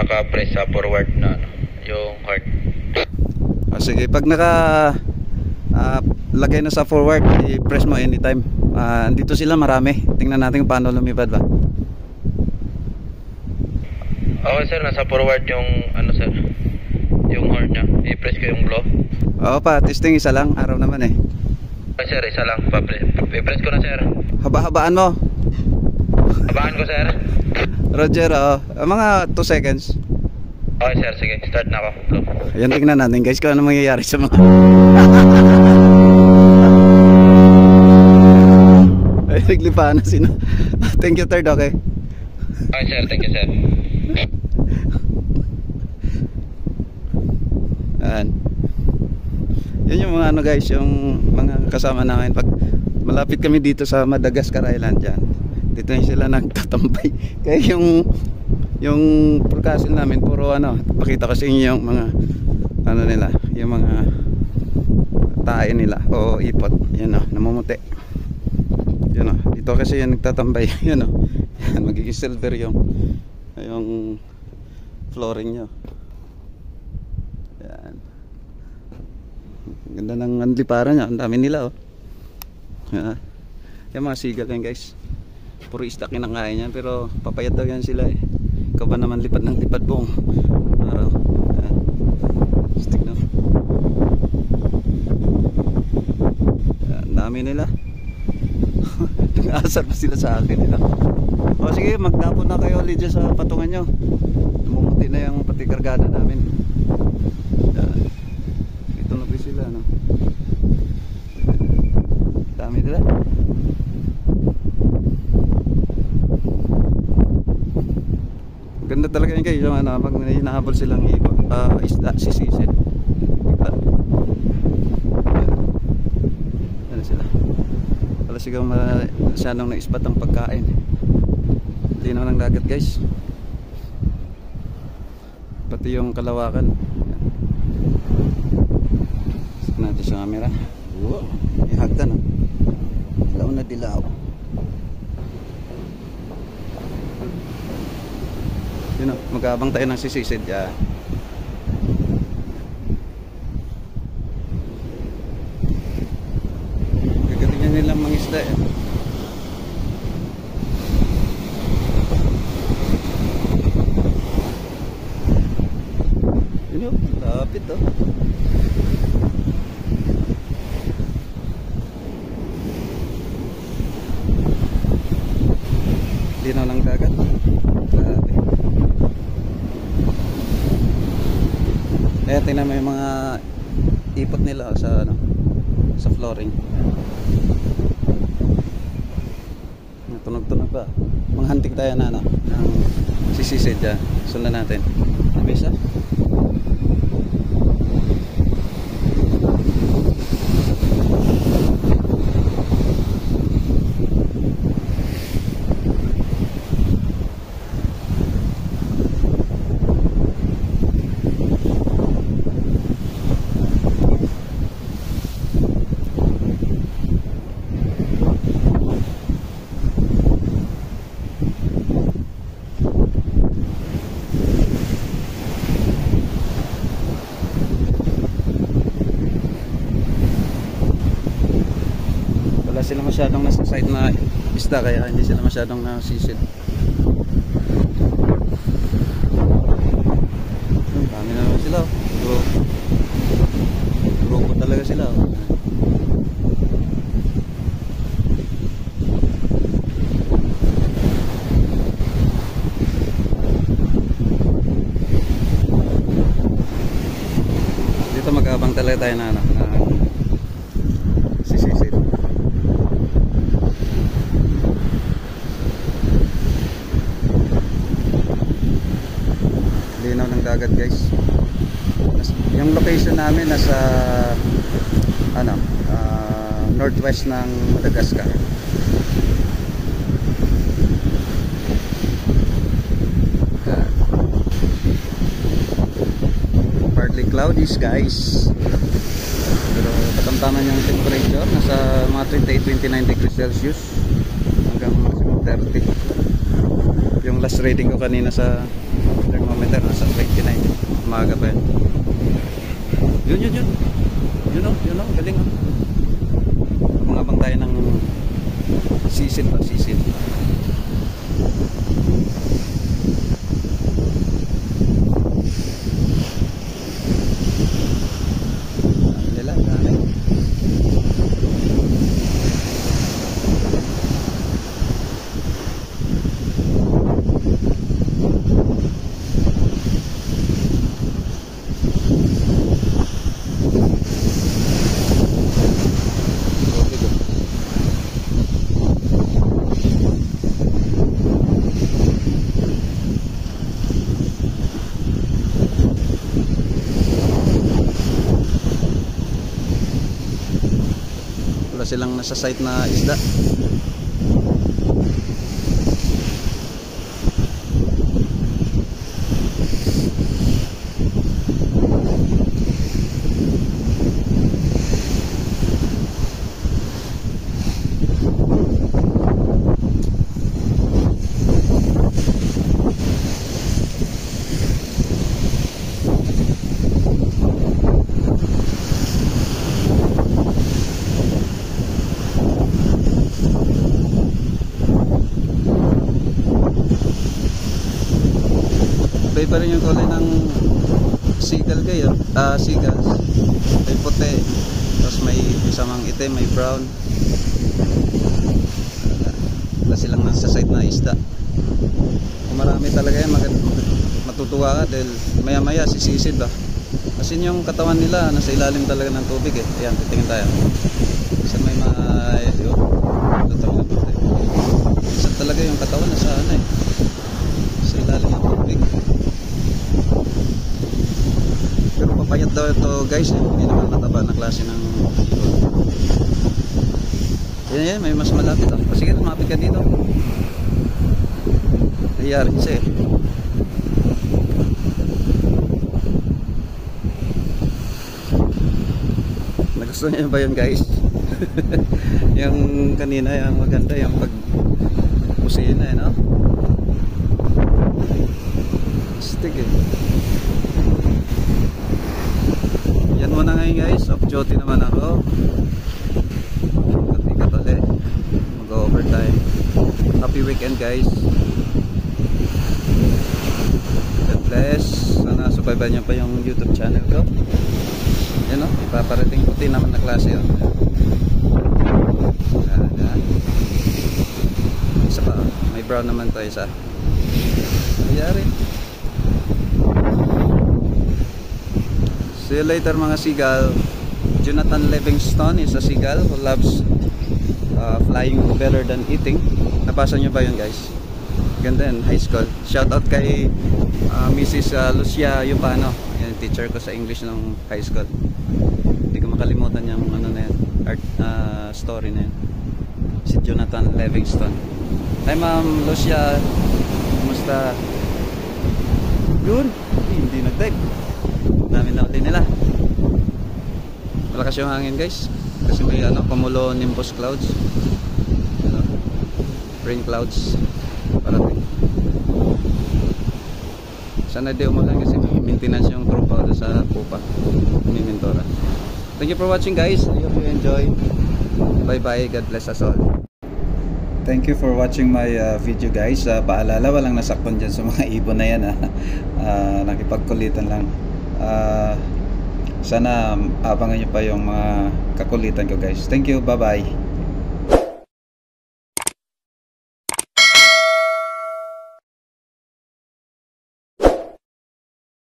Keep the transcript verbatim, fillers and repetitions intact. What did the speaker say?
naka-press sa forward na ano, yung heart. Ah, sige, pag naka uh, lagay na sa forward, i-press mo anytime. Uh, dito sila marami. Tingnan natin kung paano lumipad ba. Okay sir, nasa forward yung ano sir, yung horn nya. I-press ko yung blow. Oo pa, testing isa lang. Araw naman eh. Okay sir, isa lang. I-press ko na sir. Haba-habaan mo. Habaan ko sir. Roger, oo. Mga two seconds. Okay sir, sige. Start na ako. Blow. Ayan, tingnan natin guys kung ano mangyayari sa mga ay, naglipaan na sino. Thank you third, okay. Okay sir, thank you sir. Ayan. Yan yung mga ano guys, yung mga kasama namin pag malapit kami dito sa Madagascar Island dyan. Dito na sila nagtatambay. Kaya yung yung forecasting namin puro ano, pakita ko sa inyo yung mga ano nila, yung mga tae nila o ipot. Yan o, namumuti. Yan o, dito kasi yan nagtatambay. Yan o, yan, magiging silver yung yung flooring nyo. Yan. Ganda ng anliparan niya. Ang dami nila oh. Yan. Yung mga seagull yan guys. Puro isda kinakain yan. Pero papayat daw yan sila eh. Ikaw ba naman lipad ng lipad buong araw. Yan. Stick na. Yan. Dami nila. Nag-aasar pa sila sa akin nila. O sige, magdapon na kayo ulit dyan sa patungan nyo. Namumuti na yung pati kargada namin. Yan. Ito na po sila no? Dami nila. Ganda talaga yun kayo yung ano, pag may hinahabol silang iba, uh, isda, sisisid. Ano sila? Wala sigaw masyadong na-ispat ang pagkain. Linaw ng dagat guys. Pati yung kalawakan. Set natin sa camera. Wow, may hagdan oh. Dilaw na dilaw. Yun oh, mag-aabang tayo ng sisisid yan. Gagalingan nilang mga isda eh. Yun oh, lapit oh. Linaw ng dagat. Grabe. Kaya tingnan mo yung mga ipot nila sa ano, sa flooring. Natunog-tunog pa. Manghantik tayo na ano, ng sisisid dyan. Sundan natin. Nabisa? Sila masyadong nasa side na isda kaya hindi sila masyadong nasisid. Dami na naman sila oh. Grupo talaga sila oh. Dito mag-aabang talaga tayo na ano, na sisisid. Linaw ng dagat guys. Yung location namin nasa ano, uh, northwest ng Madagascar. Partly cloudy skies. Pero katamtaman yung temperature nasa mga twenty-eight to twenty-nine degrees Celsius hanggang maximum thirty. Yung last reading ko kanina sa thermometer thermometer nasa twenty-nine. Umaga pa yun. Yun yun yun. Yun o, yun o, galing o. Mga bang tayo ng sisid pa, sisid. Nila, dami. Wala silang nasa site na isda. Iba pa rin yung kulay ng seagull kayo, ah, seagulls. May puti, tapos may isamang itim, may brown. Wala silang nasa site na isda. Kung marami talaga yan, matutuwa ka dahil maya maya sisisid ba. Kasi yung katawan nila nasa ilalim talaga ng tubig eh. Ayan, titingin tayo. Kasi may mga yun, isa talaga yung katawan nasa ano eh, sa ilalim ng tubig. Pero papayat daw ito guys eh. Hindi naman mataba na klase ng yan yan, may mas malapit ah. Sige, lumapit ka dito. Nangyari kasi eh. Nagustuhan niyo ba yun guys? Yung kanina yung maganda yung pag kusina eh, no? Stick eh. Yan muna ngayon guys, off duty naman ako. Ikat ulit, mag-overtime. Happy weekend guys. God bless. Sana subaybayan niyo pa yung YouTube channel ko. Yan o, ipaparating puti naman na klase yun. Yan. Isa pa, may brown naman to isa. Nangyari. See you later mga seagull. Jonathan Livingston is a seagull who loves uh, flying better than eating. Nabasa nyo ba yun guys? Ganda yun, high school. Shout out kay uh, Missus Uh, Lucia Yupano, yung teacher ko sa English nung high school. Hindi ko makalimutan yung ano na yun, art uh, story na yun. Si Jonathan Livingston. Hi Ma'am Lucia, kumusta? Yun, hindi nag-dive. Namin na ulit nila. Malakas yung hangin guys. Kasi may ano, cumulonimbus clouds. Ano, rain clouds. Parating. Sana di umulan kasi may maintenance yung tropa sa pupa. May mentora. Thank you for watching guys. I hope you enjoy. Bye bye. God bless us all. Thank you for watching my uh, video guys. Uh, paalala, walang nasakpan dyan sa mga ibon na yan. Uh, nakipagkulitan lang. Uh, sana abangan nyo pa yung mga kakulitan ko guys. Thank you, bye bye.